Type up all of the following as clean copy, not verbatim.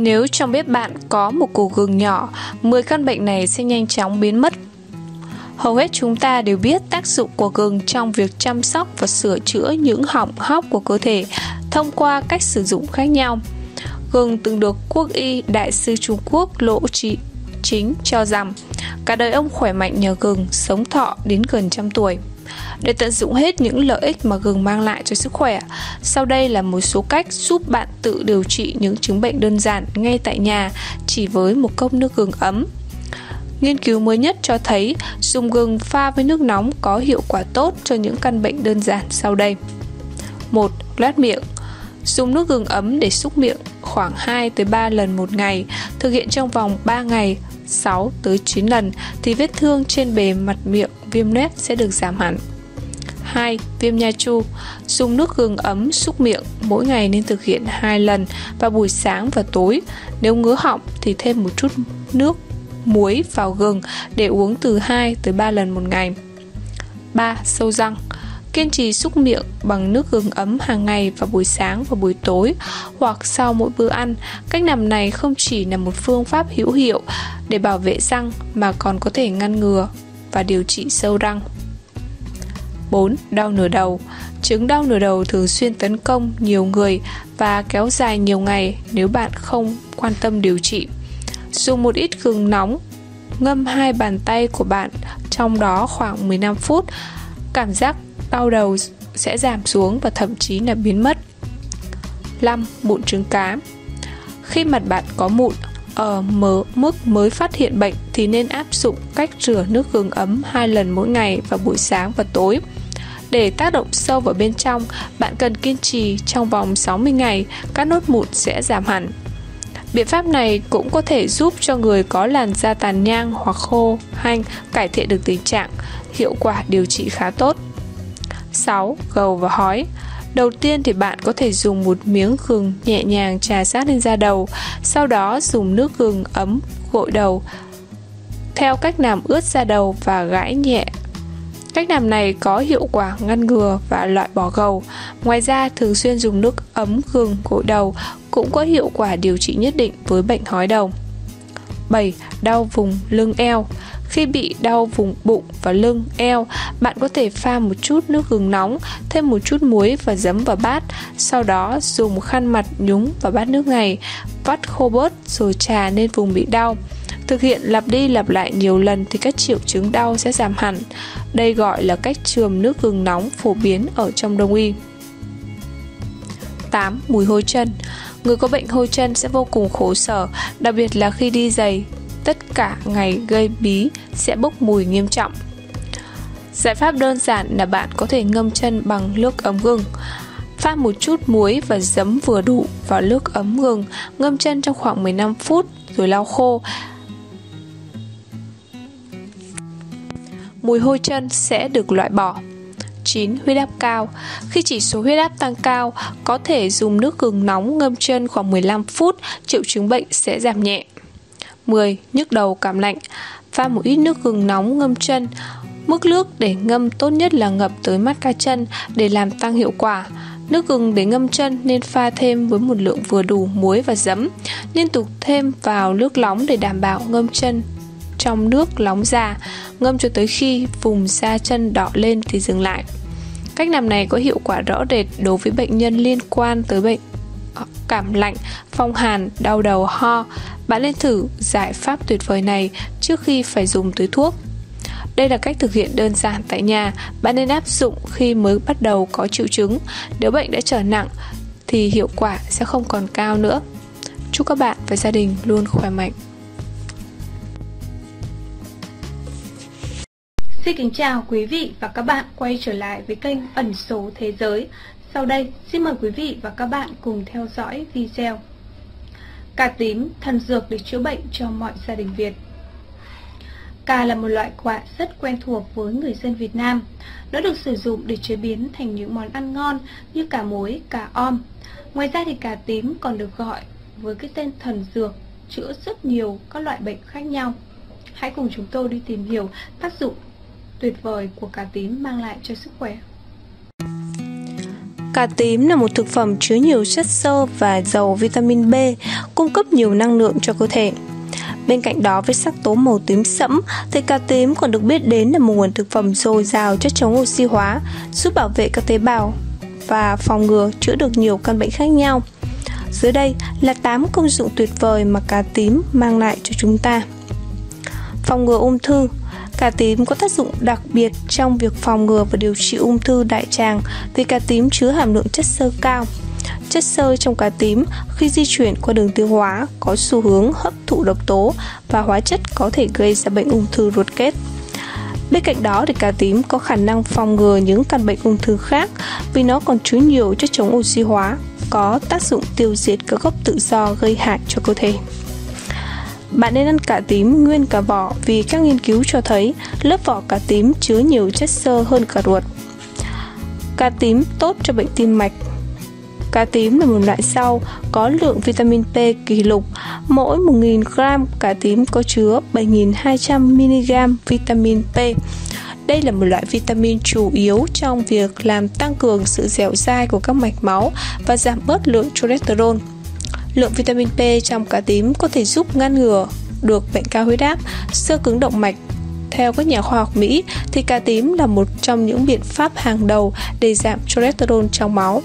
Nếu trong bếp bạn có một củ gừng nhỏ, 10 căn bệnh này sẽ nhanh chóng biến mất. Hầu hết chúng ta đều biết tác dụng của gừng trong việc chăm sóc và sửa chữa những hỏng hóc của cơ thể thông qua cách sử dụng khác nhau. Gừng từng được quốc y đại sư Trung Quốc Lỗ Trị Chính cho rằng cả đời ông khỏe mạnh nhờ gừng, sống thọ đến gần trăm tuổi. Để tận dụng hết những lợi ích mà gừng mang lại cho sức khỏe, sau đây là một số cách giúp bạn tự điều trị những chứng bệnh đơn giản ngay tại nhà chỉ với một cốc nước gừng ấm. Nghiên cứu mới nhất cho thấy dùng gừng pha với nước nóng có hiệu quả tốt cho những căn bệnh đơn giản sau đây. 1. Loét miệng. Dùng nước gừng ấm để súc miệng khoảng 2-3 lần một ngày, thực hiện trong vòng 3 ngày, 6-9 lần thì vết thương trên bề mặt miệng viêm loét sẽ được giảm hẳn. 2. Viêm nha chu. Dùng nước gừng ấm súc miệng, mỗi ngày nên thực hiện 2 lần vào buổi sáng và tối. Nếu ngứa họng thì thêm một chút nước muối vào gừng để uống từ 2-3 lần một ngày. 3. Sâu răng. Kiên trì súc miệng bằng nước gừng ấm hàng ngày vào buổi sáng và buổi tối hoặc sau mỗi bữa ăn. Cách làm này không chỉ là một phương pháp hữu hiệu để bảo vệ răng mà còn có thể ngăn ngừa và điều trị sâu răng. 4. Đau nửa đầu. Chứng đau nửa đầu thường xuyên tấn công nhiều người và kéo dài nhiều ngày nếu bạn không quan tâm điều trị. Dùng một ít gừng nóng, ngâm 2 bàn tay của bạn trong đó khoảng 15 phút. Cảm giác đau đầu sẽ giảm xuống và thậm chí là biến mất. 5. Mụn trứng cá. Khi mặt bạn có mụn ở mức mới phát hiện bệnh thì nên áp dụng cách rửa nước gừng ấm 2 lần mỗi ngày vào buổi sáng và tối. Để tác động sâu vào bên trong, bạn cần kiên trì trong vòng 60 ngày, các nốt mụn sẽ giảm hẳn. Biện pháp này cũng có thể giúp cho người có làn da tàn nhang hoặc khô hanh cải thiện được tình trạng, hiệu quả điều trị khá tốt. 6. Gầu và hói. Đầu tiên thì bạn có thể dùng một miếng gừng nhẹ nhàng chà sát lên da đầu, sau đó dùng nước gừng ấm gội đầu theo cách làm ướt da đầu và gãi nhẹ. Cách làm này có hiệu quả ngăn ngừa và loại bỏ gầu. Ngoài ra, thường xuyên dùng nước ấm gừng gội đầu cũng có hiệu quả điều trị nhất định với bệnh hói đầu. 7. Đau vùng lưng eo. Khi bị đau vùng bụng và lưng, eo, bạn có thể pha một chút nước gừng nóng, thêm một chút muối và giấm vào bát, sau đó dùng khăn mặt nhúng vào bát nước này, vắt khô bớt rồi chà lên vùng bị đau. Thực hiện lặp đi lặp lại nhiều lần thì các triệu chứng đau sẽ giảm hẳn. Đây gọi là cách chườm nước gừng nóng phổ biến ở trong Đông y. 8. Mùi hôi chân. Người có bệnh hôi chân sẽ vô cùng khổ sở, đặc biệt là khi đi giày. Tất cả ngày gây bí sẽ bốc mùi nghiêm trọng. Giải pháp đơn giản là bạn có thể ngâm chân bằng nước ấm gừng. Pha một chút muối và giấm vừa đủ vào nước ấm gừng, ngâm chân trong khoảng 15 phút rồi lau khô. Mùi hôi chân sẽ được loại bỏ. 9. Huyết áp cao. Khi chỉ số huyết áp tăng cao, có thể dùng nước gừng nóng ngâm chân khoảng 15 phút, triệu chứng bệnh sẽ giảm nhẹ. 10. Nhức đầu cảm lạnh. Pha một ít nước gừng nóng ngâm chân. Mức nước để ngâm tốt nhất là ngập tới mắt cá chân để làm tăng hiệu quả. Nước gừng để ngâm chân nên pha thêm với một lượng vừa đủ muối và giấm. Liên tục thêm vào nước nóng để đảm bảo ngâm chân trong nước nóng ra. Ngâm cho tới khi vùng da chân đỏ lên thì dừng lại. Cách làm này có hiệu quả rõ rệt đối với bệnh nhân liên quan tới bệnh cảm lạnh, phong hàn, đau đầu, ho. Bạn nên thử giải pháp tuyệt vời này trước khi phải dùng túi thuốc. Đây là cách thực hiện đơn giản tại nhà, bạn nên áp dụng khi mới bắt đầu có triệu chứng. Nếu bệnh đã trở nặng thì hiệu quả sẽ không còn cao nữa. Chúc các bạn và gia đình luôn khỏe mạnh. Xin kính chào quý vị và các bạn quay trở lại với kênh Ẩn Số Thế Giới. Sau đây, xin mời quý vị và các bạn cùng theo dõi video Cà tím, thần dược để chữa bệnh cho mọi gia đình Việt. Cà là một loại quả rất quen thuộc với người dân Việt Nam. Nó được sử dụng để chế biến thành những món ăn ngon như cà muối, cà om. Ngoài ra thì cà tím còn được gọi với cái tên thần dược, chữa rất nhiều các loại bệnh khác nhau. Hãy cùng chúng tôi đi tìm hiểu tác dụng tuyệt vời của cà tím mang lại cho sức khỏe. Cà tím là một thực phẩm chứa nhiều chất xơ và giàu vitamin B, cung cấp nhiều năng lượng cho cơ thể. Bên cạnh đó, với sắc tố màu tím sẫm thì cà tím còn được biết đến là một nguồn thực phẩm dồi dào chất chống oxy hóa, giúp bảo vệ các tế bào và phòng ngừa chữa được nhiều căn bệnh khác nhau. Dưới đây là 8 công dụng tuyệt vời mà cà tím mang lại cho chúng ta. Phòng ngừa ung thư. Cà tím có tác dụng đặc biệt trong việc phòng ngừa và điều trị ung thư đại tràng vì cà tím chứa hàm lượng chất xơ cao. Chất xơ trong cà tím khi di chuyển qua đường tiêu hóa có xu hướng hấp thụ độc tố và hóa chất có thể gây ra bệnh ung thư ruột kết. Bên cạnh đó thì cà tím có khả năng phòng ngừa những căn bệnh ung thư khác vì nó còn chứa nhiều chất chống oxy hóa, có tác dụng tiêu diệt các gốc tự do gây hại cho cơ thể. Bạn nên ăn cà tím nguyên cả vỏ vì các nghiên cứu cho thấy lớp vỏ cà tím chứa nhiều chất xơ hơn cả ruột. Cà tím tốt cho bệnh tim mạch. Cà tím là một loại rau có lượng vitamin P kỷ lục. Mỗi 1.000 gram cà tím có chứa 7.200 mg vitamin P. Đây là một loại vitamin chủ yếu trong việc làm tăng cường sự dẻo dai của các mạch máu và giảm bớt lượng cholesterol. Lượng vitamin P trong cà tím có thể giúp ngăn ngừa được bệnh cao huyết áp, xơ cứng động mạch. Theo các nhà khoa học Mỹ thì cà tím là một trong những biện pháp hàng đầu để giảm cholesterol trong máu.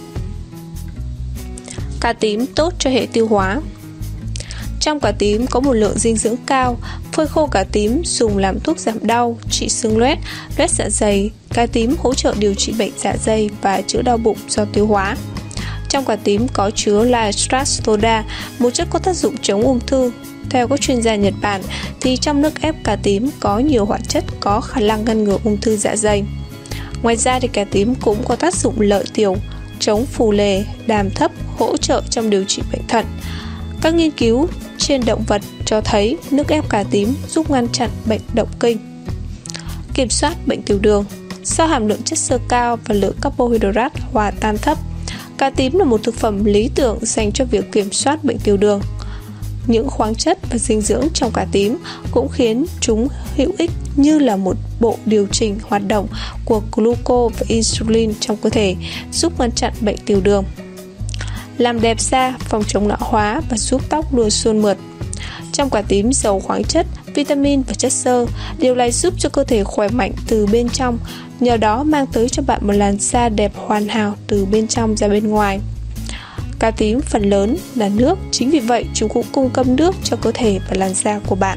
Cà tím tốt cho hệ tiêu hóa. Trong cà tím có một lượng dinh dưỡng cao. Phơi khô cà tím dùng làm thuốc giảm đau, trị xương loét dạ dày. Cà tím hỗ trợ điều trị bệnh dạ dày và chữa đau bụng do tiêu hóa. Trong cà tím có chứa Stratoda, một chất có tác dụng chống ung thư. Theo các chuyên gia Nhật Bản thì trong nước ép cà tím có nhiều hoạt chất có khả năng ngăn ngừa ung thư dạ dày. Ngoài ra thì cà tím cũng có tác dụng lợi tiểu, chống phù nề, đàm thấp, hỗ trợ trong điều trị bệnh thận. Các nghiên cứu trên động vật cho thấy nước ép cà tím giúp ngăn chặn bệnh động kinh. Kiểm soát bệnh tiểu đường. Do hàm lượng chất xơ cao và lượng carbohydrate hòa tan thấp, cà tím là một thực phẩm lý tưởng dành cho việc kiểm soát bệnh tiểu đường. Những khoáng chất và dinh dưỡng trong cà tím cũng khiến chúng hữu ích như là một bộ điều chỉnh hoạt động của gluco và insulin trong cơ thể, giúp ngăn chặn bệnh tiểu đường. Làm đẹp da, phòng chống lão hóa và giúp tóc luôn suôn mượt. Trong cà tím giàu khoáng chất, vitamin và chất xơ, điều này giúp cho cơ thể khỏe mạnh từ bên trong, nhờ đó mang tới cho bạn một làn da đẹp hoàn hảo từ bên trong ra bên ngoài. Cà tím phần lớn là nước, chính vì vậy chúng cũng cung cấp nước cho cơ thể và làn da của bạn.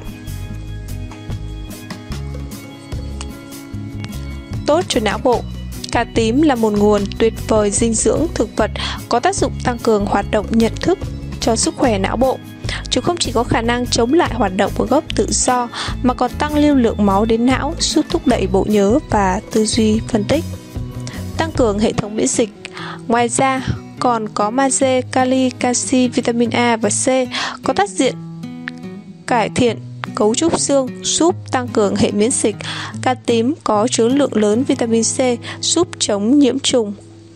Tốt cho não bộ. Cà tím là một nguồn tuyệt vời dinh dưỡng thực vật có tác dụng tăng cường hoạt động nhận thức cho sức khỏe não bộ. Chúng không chỉ có khả năng chống lại hoạt động của gốc tự do mà còn tăng lưu lượng máu đến não, giúp thúc đẩy bộ nhớ và tư duy phân tích. Tăng cường hệ thống miễn dịch. Ngoài ra còn có magie, kali, canxi, vitamin A và C có tác dụng cải thiện cấu trúc xương, giúp tăng cường hệ miễn dịch. Cà tím có chứa lượng lớn vitamin C giúp chống nhiễm trùng,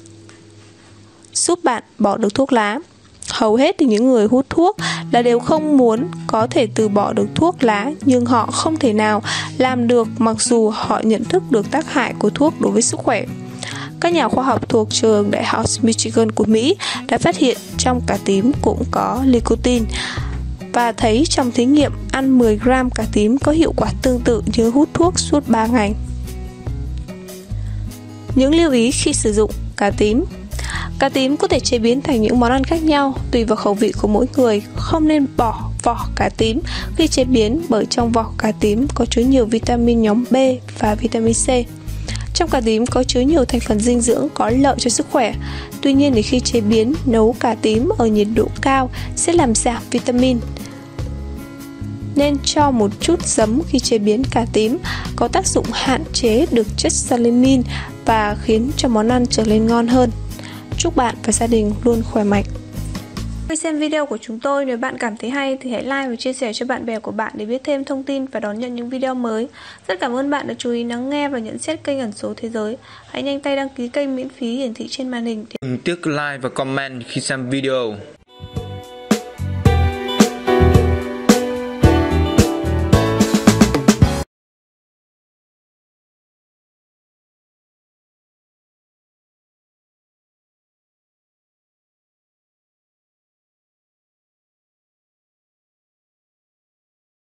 giúp bạn bỏ được thuốc lá. Hầu hết thì những người hút thuốc là đều không muốn có thể từ bỏ được thuốc lá, nhưng họ không thể nào làm được mặc dù họ nhận thức được tác hại của thuốc đối với sức khỏe. Các nhà khoa học thuộc trường Đại học Michigan của Mỹ đã phát hiện trong cà tím cũng có nicotine và thấy trong thí nghiệm ăn 10 gram cà tím có hiệu quả tương tự như hút thuốc suốt 3 ngày. Những lưu ý khi sử dụng cà tím. Cà tím có thể chế biến thành những món ăn khác nhau tùy vào khẩu vị của mỗi người. Không nên bỏ vỏ cà tím khi chế biến bởi trong vỏ cà tím có chứa nhiều vitamin nhóm B và vitamin C. Trong cà tím có chứa nhiều thành phần dinh dưỡng có lợi cho sức khỏe. Tuy nhiên thì khi chế biến nấu cà tím ở nhiệt độ cao sẽ làm giảm vitamin. Nên cho một chút giấm khi chế biến cà tím, có tác dụng hạn chế được chất salicin và khiến cho món ăn trở nên ngon hơn. Chúc bạn và gia đình luôn khỏe mạnh. Khi xem video của chúng tôi, nếu bạn cảm thấy hay thì hãy like và chia sẻ cho bạn bè của bạn để biết thêm thông tin và đón nhận những video mới. Rất cảm ơn bạn đã chú ý lắng nghe và nhận xét kênh Ẩn Số Thế Giới. Hãy nhanh tay đăng ký kênh miễn phí hiển thị trên màn hình. Đừng tiếc like và comment khi xem video.